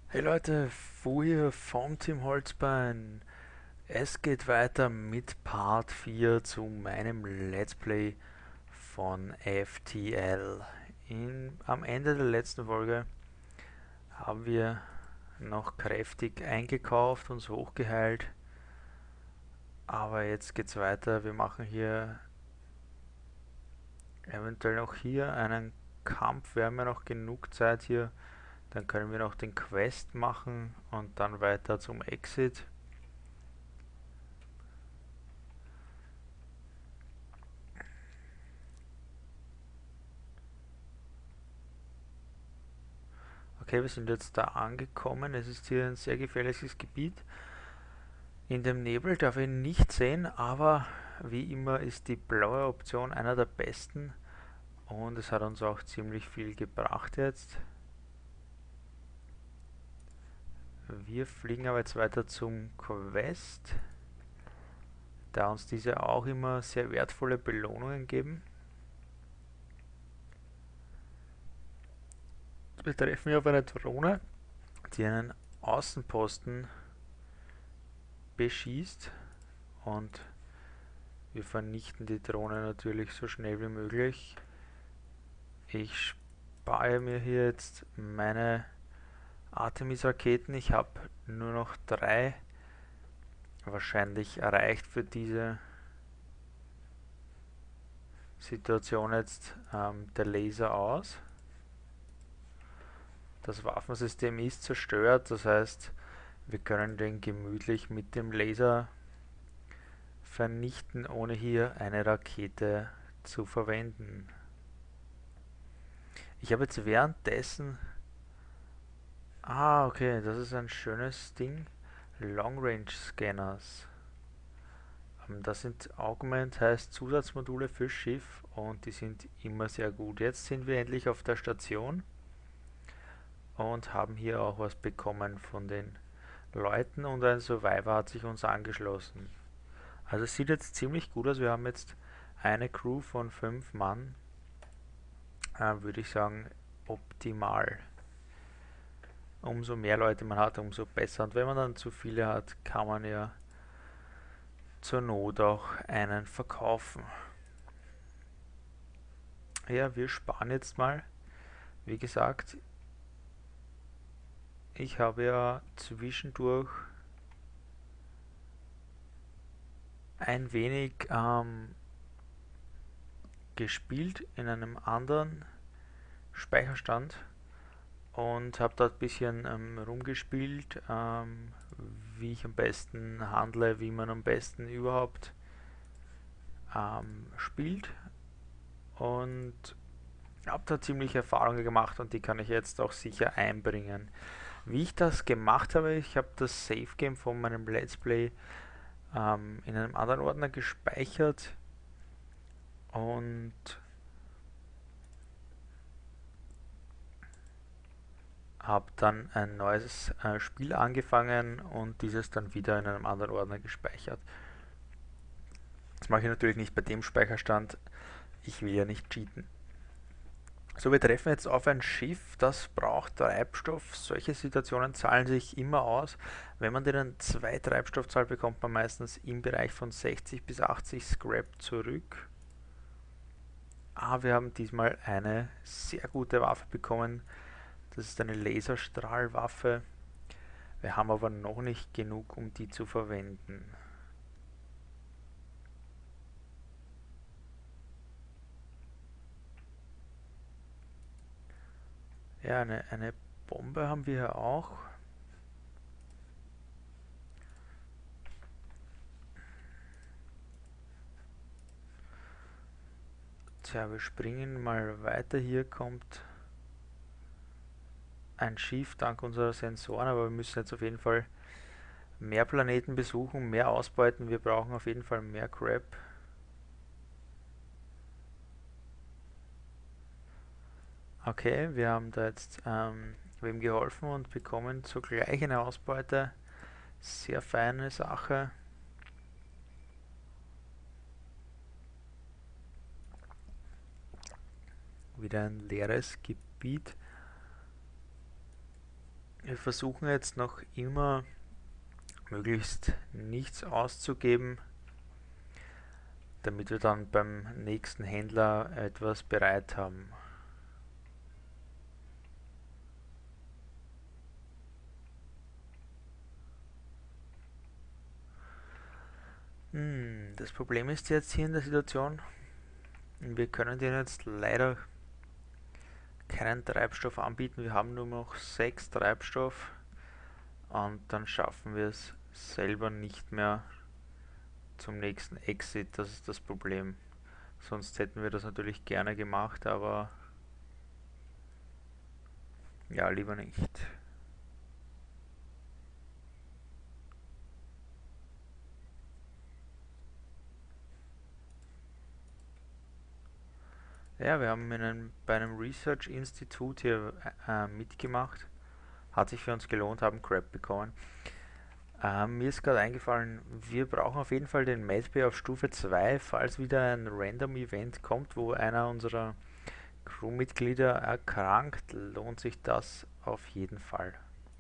Hey Leute, Fu hier vom Team Holzbein. Es geht weiter mit Part 4 zu meinem Let's Play von FTL. Am Ende der letzten Folge haben wir noch kräftig eingekauft, uns hochgeheilt. Aber jetzt geht's weiter. Wir machen hier eventuell noch hier einen Kampf. Wir haben ja noch genug Zeit hier. Dann können wir noch den Quest machen und dann weiter zum Exit. Okay, wir sind jetzt da angekommen. Es ist hier ein sehr gefährliches Gebiet. In dem Nebel darf ich nicht sehen, aber wie immer ist die blaue Option einer der besten und es hat uns auch ziemlich viel gebracht jetzt. Wir fliegen aber jetzt weiter zum Quest, da uns diese auch immer sehr wertvolle Belohnungen geben. Wir treffen hier auf eine Drohne, die einen Außenposten beschießt und wir vernichten die Drohne natürlich so schnell wie möglich. Ich spare mir hier jetzt meine Artemis-Raketen. Ich habe nur noch 3. Wahrscheinlich reicht für diese Situation jetzt der Laser aus. Das Waffensystem ist zerstört, das heißt, wir können den gemütlich mit dem Laser vernichten, ohne hier eine Rakete zu verwenden. Ich habe jetzt währenddessen... Ah, okay, das ist ein schönes Ding. Long Range Scanners. Das sind Augment, heißt Zusatzmodule für Schiff und die sind immer sehr gut. Jetzt sind wir endlich auf der Station und haben hier auch was bekommen von den Leuten und ein Survivor hat sich uns angeschlossen. Also es sieht jetzt ziemlich gut aus. Wir haben jetzt eine Crew von 5 Mann, würde ich sagen, optimal. Umso mehr Leute man hat, umso besser. Und wenn man dann zu viele hat, kann man ja zur Not auch einen verkaufen. Ja, wir sparen jetzt mal. Wie gesagt, ich habe ja zwischendurch ein wenig gespielt in einem anderen Speicherstand und habe dort ein bisschen rumgespielt, wie ich am besten handle, wie man am besten überhaupt spielt und habe da ziemlich Erfahrungen gemacht und die kann ich jetzt auch sicher einbringen. Wie ich das gemacht habe, ich habe das Save Game von meinem Let's Play in einem anderen Ordner gespeichert und habe dann ein neues Spiel angefangen und dieses dann wieder in einem anderen Ordner gespeichert. Das mache ich natürlich nicht bei dem Speicherstand, ich will ja nicht cheaten. So, wir treffen jetzt auf ein Schiff, das braucht Treibstoff. Solche Situationen zahlen sich immer aus. Wenn man denen 2 Treibstoff zahlt, bekommt man meistens im Bereich von 60 bis 80 Scrap zurück. Ah, wir haben diesmal eine sehr gute Waffe bekommen. Das ist eine Laserstrahlwaffe. Wir haben aber noch nicht genug, um die zu verwenden. Ja, eine Bombe haben wir hier auch. Tja, wir springen mal weiter. Hier kommt ein Schiff dank unserer Sensoren, aber wir müssen jetzt auf jeden Fall mehr Planeten besuchen, mehr ausbeuten. Wir brauchen auf jeden Fall mehr Crap. Okay, wir haben da jetzt wem geholfen und bekommen zugleich eine Ausbeute. Sehr feine Sache. Wieder ein leeres Gebiet. Wir versuchen jetzt noch immer möglichst nichts auszugeben, damit wir dann beim nächsten Händler etwas bereit haben. Das Problem ist jetzt hier in der Situation, wir können denen jetzt leider keinen Treibstoff anbieten. Wir haben nur noch 6 Treibstoff und dann schaffen wir es selber nicht mehr zum nächsten Exit. Das ist das Problem. Sonst hätten wir das natürlich gerne gemacht, aber ja, lieber nicht. Ja, wir haben bei einem Research Institut hier mitgemacht. Hat sich für uns gelohnt, haben Crap bekommen. Mir ist gerade eingefallen, wir brauchen auf jeden Fall den Medbay auf Stufe 2, falls wieder ein Random Event kommt, wo einer unserer Crewmitglieder erkrankt, lohnt sich das auf jeden Fall.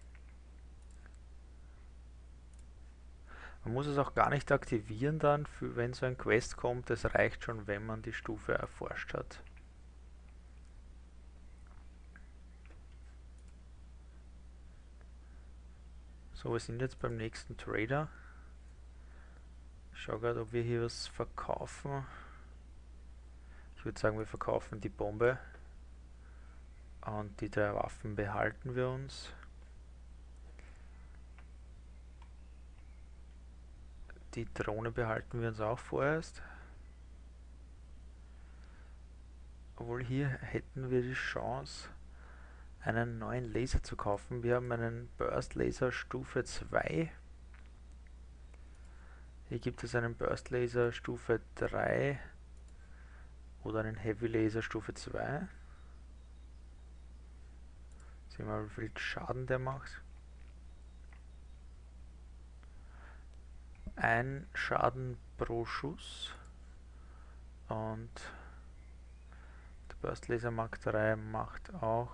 Man muss es auch gar nicht aktivieren dann, wenn so ein Quest kommt, es reicht schon, wenn man die Stufe erforscht hat. So, wir sind jetzt beim nächsten Trader. Ich schaue gerade, ob wir hier was verkaufen. Ich würde sagen, wir verkaufen die Bombe. Und die 3 Waffen behalten wir uns. Die Drohne behalten wir uns auch vorerst. Obwohl hier hätten wir die Chance, einen neuen Laser zu kaufen. Wir haben einen Burst Laser Stufe 2. Hier gibt es einen Burst Laser Stufe 3 oder einen Heavy Laser Stufe 2. Sehen wir mal, wie viel Schaden der macht. Ein Schaden pro Schuss. Und der Burst Laser Mark 3 macht auch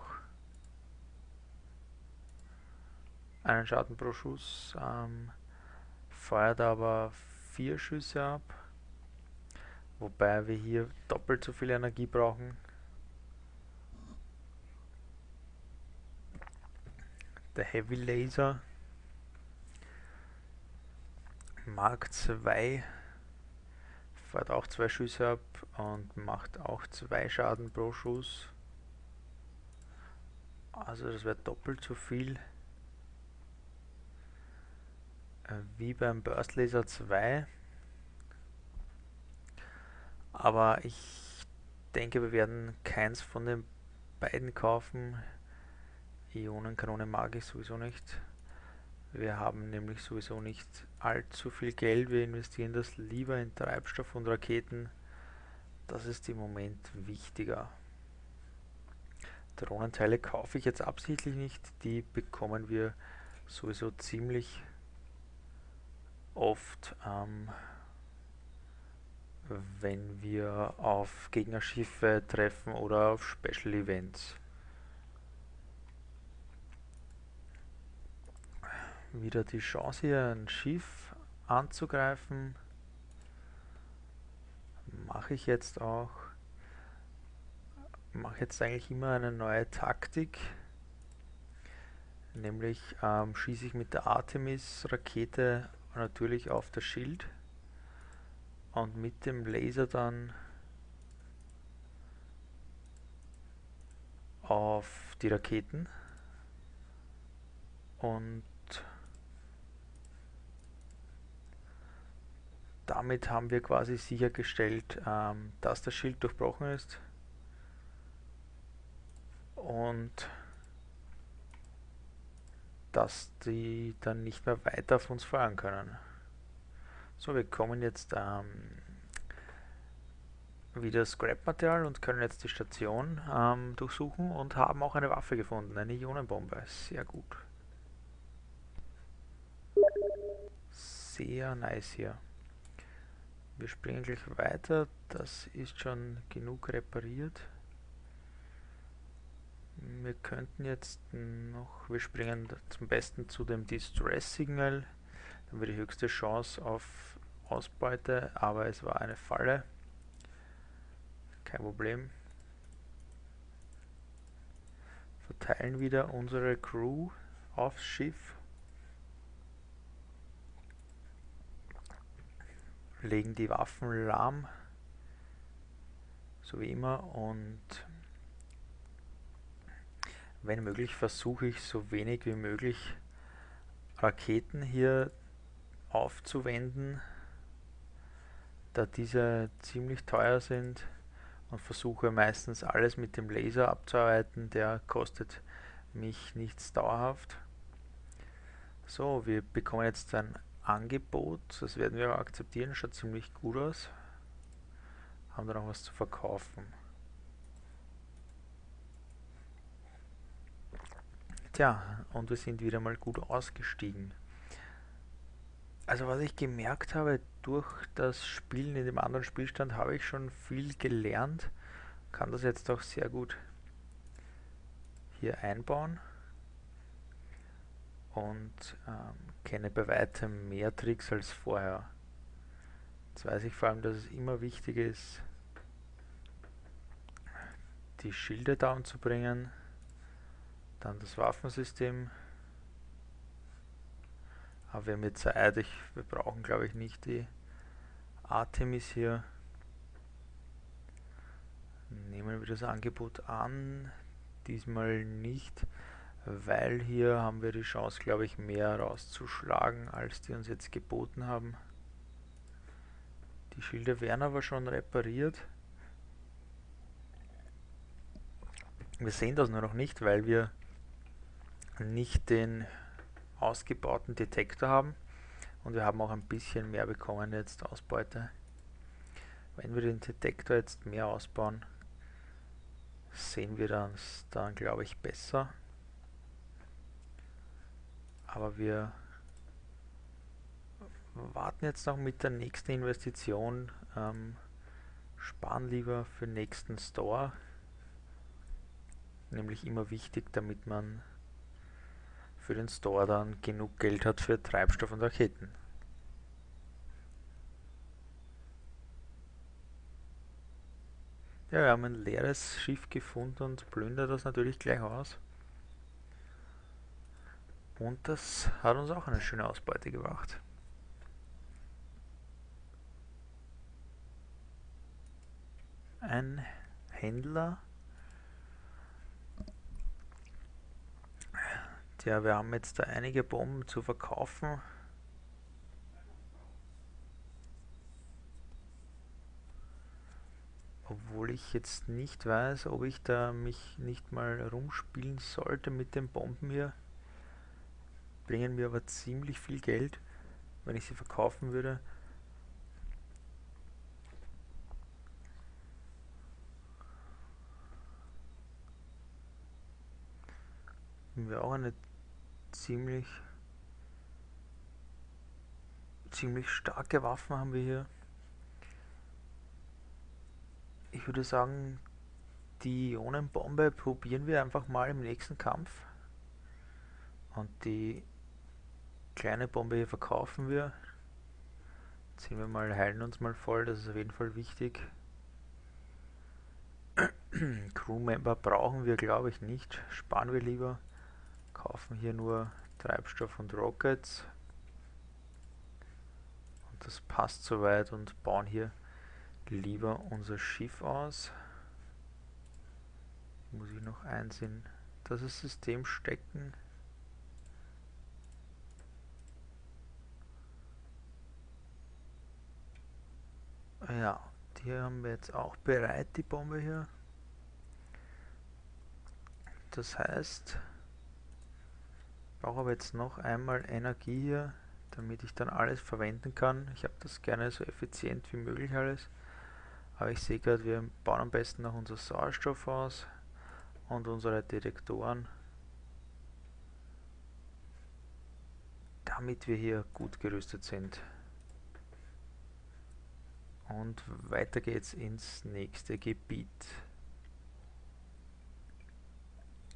einen Schaden pro Schuss, feuert aber 4 Schüsse ab, wobei wir hier doppelt so viel Energie brauchen. Der Heavy Laser Mark 2 feuert auch 2 Schüsse ab und macht auch 2 Schaden pro Schuss. Also das wäre doppelt so viel wie beim Burst Laser 2. Aber ich denke, wir werden keins von den beiden kaufen. Ionenkanone mag ich sowieso nicht. Wir haben nämlich sowieso nicht allzu viel Geld. Wir investieren das lieber in Treibstoff und Raketen. Das ist im Moment wichtiger. Drohnenteile kaufe ich jetzt absichtlich nicht. Die bekommen wir sowieso ziemlich oft, wenn wir auf Gegnerschiffe treffen oder auf Special Events. Wieder die Chance hier ein Schiff anzugreifen. Mache ich jetzt auch. Mache jetzt eigentlich immer eine neue Taktik. Nämlich schieße ich mit der Artemis Rakete natürlich auf das Schild und mit dem Laser dann auf die Raketen. Und damit haben wir quasi sichergestellt, dass das Schild durchbrochen ist und dass die dann nicht mehr weiter auf uns feuern können. So, wir kommen jetzt wieder Scrap-Material und können jetzt die Station durchsuchen und haben auch eine Waffe gefunden, eine Ionenbombe. Sehr gut. Sehr nice hier. Wir springen gleich weiter, das ist schon genug repariert. Wir könnten jetzt noch, wir springen zum besten zu dem Distress Signal, dann haben wir die höchste Chance auf Ausbeute, aber es war eine Falle. Kein Problem. Verteilen wieder unsere Crew aufs Schiff. Legen die Waffen lahm. So wie immer. Und wenn möglich versuche ich so wenig wie möglich Raketen hier aufzuwenden, da diese ziemlich teuer sind, und versuche meistens alles mit dem Laser abzuarbeiten. Der kostet mich nichts dauerhaft. So, wir bekommen jetzt ein Angebot, das werden wir akzeptieren, schaut ziemlich gut aus. Haben da noch was zu verkaufen. Tja, und wir sind wieder mal gut ausgestiegen. Also was ich gemerkt habe, durch das Spielen in dem anderen Spielstand habe ich schon viel gelernt, kann das jetzt auch sehr gut hier einbauen und kenne bei weitem mehr Tricks als vorher. Jetzt weiß ich vor allem, dass es immer wichtig ist, die Schilde down zu bringen, dann das Waffensystem. Aber wir haben jetzt Zeit, wir brauchen glaube ich nicht die Artemis hier. Nehmen wir das Angebot an, diesmal nicht, weil hier haben wir die Chance, glaube ich, mehr rauszuschlagen, als die uns jetzt geboten haben. Die Schilde werden aber schon repariert. Wir sehen das nur noch nicht, weil wir nicht den ausgebauten Detektor haben, und wir haben auch ein bisschen mehr bekommen jetzt Ausbeute. Wenn wir den Detektor jetzt mehr ausbauen, sehen wir das dann glaube ich besser. Aber wir warten jetzt noch mit der nächsten Investition, sparen lieber für den nächsten Store. Nämlich immer wichtig, damit man für den Store dann genug Geld hat für Treibstoff und Raketen. Ja, wir haben ein leeres Schiff gefunden und plündern das natürlich gleich aus. Und das hat uns auch eine schöne Ausbeute gebracht. Ein Händler. Tja, wir haben jetzt da einige Bomben zu verkaufen. Obwohl ich jetzt nicht weiß, ob ich da mich nicht mal rumspielen sollte mit den Bomben hier. Bringen mir aber ziemlich viel Geld, wenn ich sie verkaufen würde. Haben wir auch eine ziemlich starke Waffen haben wir hier. Ich würde sagen, die Ionenbombe probieren wir einfach mal im nächsten Kampf. Und die kleine Bombe hier verkaufen wir. Ziehen wir mal, heilen uns mal voll, das ist auf jeden Fall wichtig. Crewmember brauchen wir glaube ich nicht, sparen wir lieber. Kaufen hier nur Treibstoff und Rockets. Und das passt soweit, und bauen hier lieber unser Schiff aus. Muss ich noch eins in das System stecken. Ja, die haben wir jetzt auch bereit, die Bombe hier. Das heißt, ich brauche aber jetzt noch einmal Energie hier, damit ich dann alles verwenden kann. Ich habe das gerne so effizient wie möglich alles. Aber ich sehe gerade, wir bauen am besten noch unser Sauerstoff aus und unsere Detektoren, damit wir hier gut gerüstet sind. Und weiter geht's ins nächste Gebiet.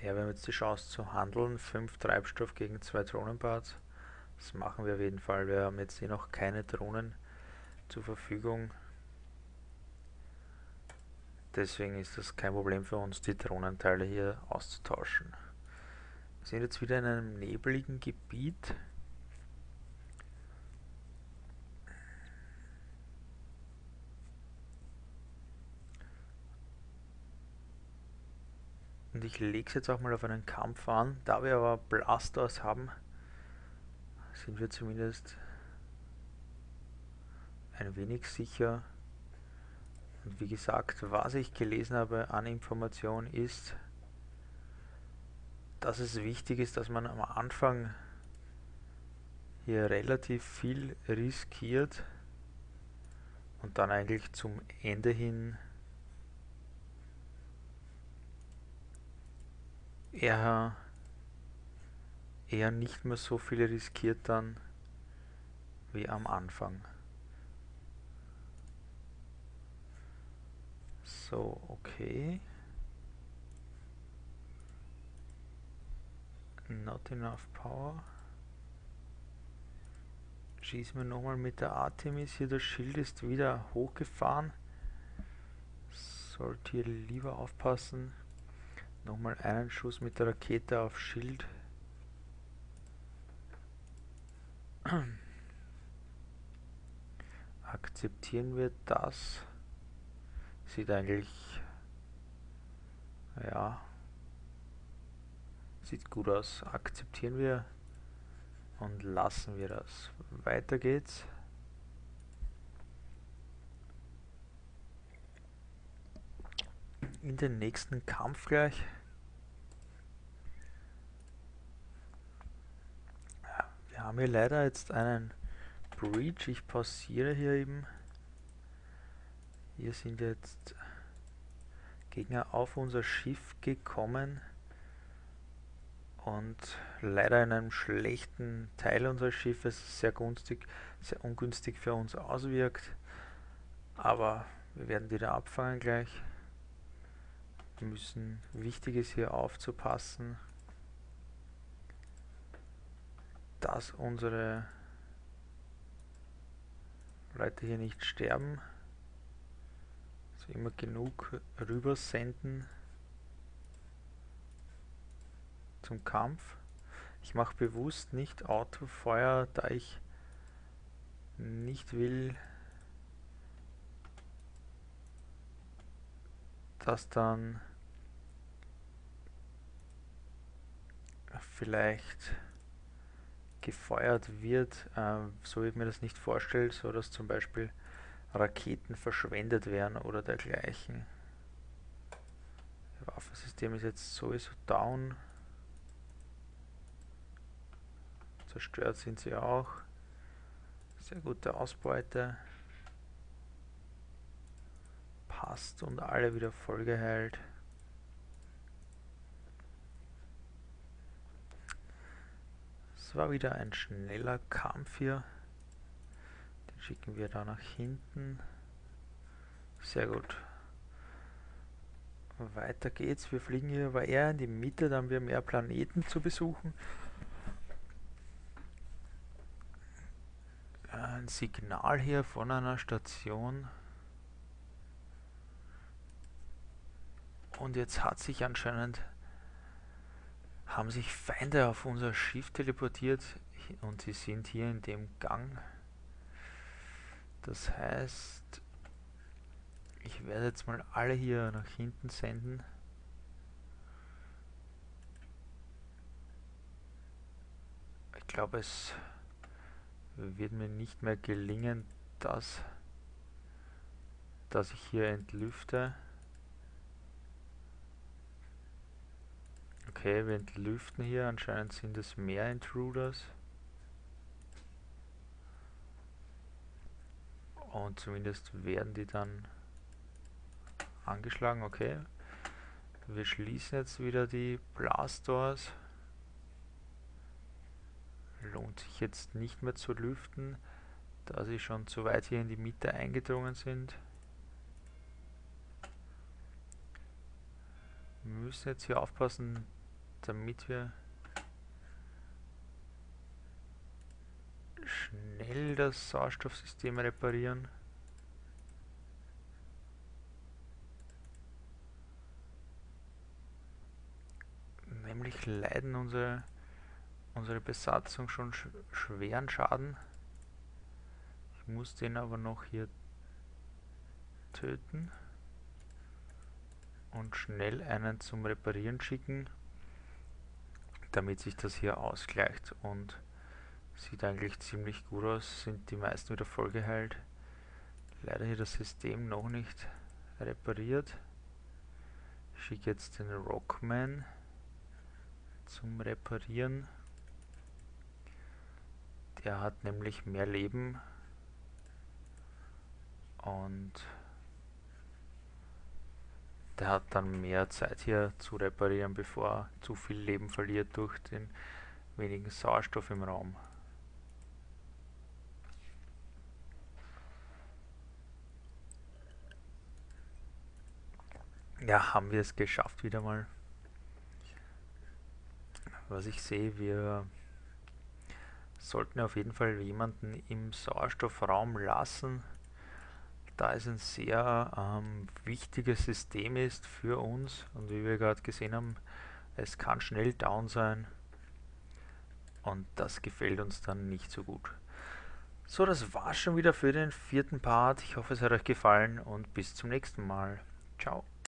Ja, wir haben jetzt die Chance zu handeln. 5 Treibstoff gegen 2 Drohnenparts. Das machen wir auf jeden Fall. Wir haben jetzt noch keine Drohnen zur Verfügung. Deswegen ist das kein Problem für uns, die Drohnenteile hier auszutauschen. Wir sind jetzt wieder in einem nebligen Gebiet. Und ich lege es jetzt auch mal auf einen Kampf an. Da wir aber Blasters haben, sind wir zumindest ein wenig sicher. Und wie gesagt, was ich gelesen habe an Informationen ist, dass es wichtig ist, dass man am Anfang hier relativ viel riskiert und dann eigentlich zum Ende hin eher nicht mehr so viel riskiert dann wie am Anfang. So, okay. Not enough power. Schießen wir nochmal mit der Artemis hier. Das Schild ist wieder hochgefahren. Sollte hier lieber aufpassen. Nochmal einen Schuss mit der Rakete auf Schild. Akzeptieren wir das. Sieht eigentlich, ja, sieht gut aus. Akzeptieren wir und lassen wir das. Weiter geht's. In den nächsten Kampf gleich. Wir haben hier leider jetzt einen Breach. Ich pausiere hier eben. Hier sind jetzt Gegner auf unser Schiff gekommen und leider in einem schlechten Teil unseres Schiffes sehr ungünstig für uns auswirkt. Aber wir werden die da abfangen gleich. Wir müssen, wichtig ist hier aufzupassen, dass unsere Leute hier nicht sterben. Also immer genug rüber senden zum Kampf. Ich mache bewusst nicht Autofeuer, da ich nicht will, dass dann vielleicht gefeuert wird, so wie ich mir das nicht vorstelle, so dass zum Beispiel Raketen verschwendet werden oder dergleichen. Das Waffensystem ist jetzt sowieso down. Zerstört sind sie auch. Sehr gute Ausbeute. Passt und alle wieder vollgeheilt. Es war wieder ein schneller Kampf hier. Den schicken wir da nach hinten. Sehr gut. Weiter geht's. Wir fliegen hier aber eher in die Mitte, da haben wir mehr Planeten zu besuchen. Ein Signal hier von einer Station. Und jetzt hat sich anscheinend, haben sich Feinde auf unser Schiff teleportiert und sie sind hier in dem Gang. Das heißt, ich werde jetzt mal alle hier nach hinten senden. Ich glaube, es wird mir nicht mehr gelingen, dass ich hier entlüfte. Okay, wir entlüften hier, anscheinend sind es mehr Intruders. Und zumindest werden die dann angeschlagen, okay. Wir schließen jetzt wieder die Blastdoors. Lohnt sich jetzt nicht mehr zu lüften, da sie schon zu weit hier in die Mitte eingedrungen sind. Wir müssen jetzt hier aufpassen, damit wir schnell das Sauerstoffsystem reparieren. Nämlich leiden unsere Besatzung schon schweren Schaden. Ich muss den aber noch hier töten und schnell einen zum Reparieren schicken, damit sich das hier ausgleicht, und sieht eigentlich ziemlich gut aus, sind die meisten wieder vollgeheilt. Leider hier das System noch nicht repariert. Ich schicke jetzt den Rockman zum Reparieren. Der hat nämlich mehr Leben und der hat dann mehr Zeit hier zu reparieren, bevor er zu viel Leben verliert durch den wenigen Sauerstoff im Raum. Ja, haben wir es geschafft wieder mal. Was ich sehe, wir sollten auf jeden Fall jemanden im Sauerstoffraum lassen, da es ein sehr wichtiges System ist für uns, und wie wir gerade gesehen haben, es kann schnell down sein und das gefällt uns dann nicht so gut. So, das war's schon wieder für den 4. Part. Ich hoffe, es hat euch gefallen und bis zum nächsten Mal. Ciao.